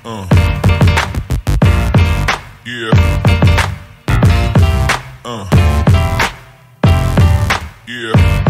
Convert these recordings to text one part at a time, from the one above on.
Yeah. Yeah.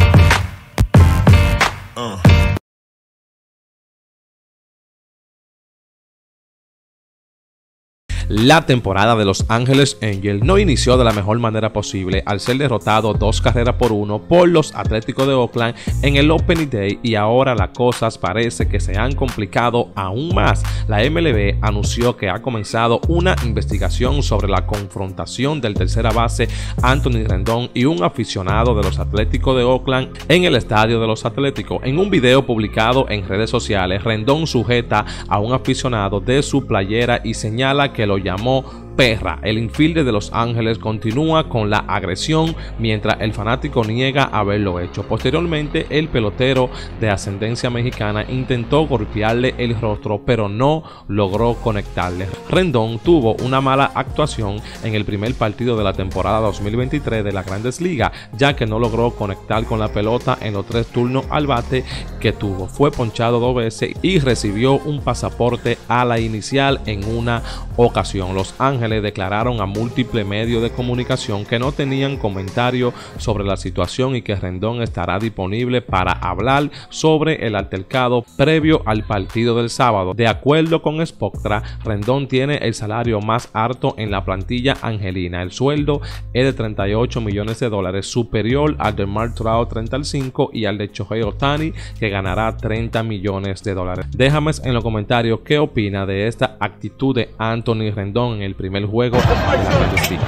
La temporada de Los Ángeles Angels no inició de la mejor manera posible al ser derrotado 2-1 por los Atléticos de Oakland en el Opening Day, y ahora las cosas parece que se han complicado aún más. La MLB anunció que ha comenzado una investigación sobre la confrontación del tercera base Anthony Rendón y un aficionado de los Atléticos de Oakland en el estadio de los Atléticos. En un video publicado en redes sociales, Rendón sujeta a un aficionado de su playera y señala que lo llamó perra. El infielder de Los Ángeles continúa con la agresión mientras el fanático niega haberlo hecho. Posteriormente, el pelotero de ascendencia mexicana intentó golpearle el rostro, pero no logró conectarle. Rendón tuvo una mala actuación en el primer partido de la temporada 2023 de las Grandes Ligas, ya que no logró conectar con la pelota en los 3 turnos al bate que tuvo. Fue ponchado 2 veces y recibió un pasaporte a la inicial en una ocasión. Los Ángeles declararon a múltiples medios de comunicación que no tenían comentario sobre la situación y que Rendón estará disponible para hablar sobre el altercado previo al partido del sábado. De acuerdo con Spotra, Rendón tiene el salario más alto en la plantilla angelina. El sueldo es de $38 millones, superior al de Mike Trout 35 y al de Shohei Ohtani, que ganará $30 millones. Déjame en los comentarios qué opina de esta actitud de Anthony Rendón en el primer juego de la Grandes Ligas.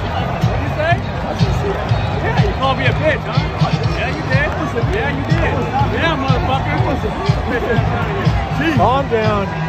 Calm down.